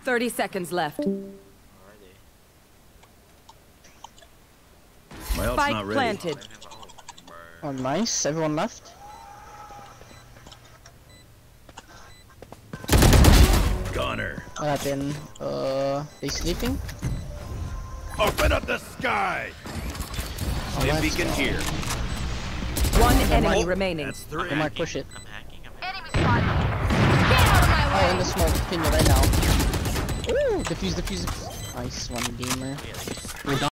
30 seconds left. My ult's Spike not ready. planted. Oh, nice. Everyone left. Goner. What happened? They sleeping? Open up the sky! Oh, Beacon here. One enemy remaining. That's 3. They might push it. I'm hacking. Enemy spotted. Get out of my way. Oh, in the smoke. Pin you right now. Ooh, defuse. Nice one, gamer. Yeah,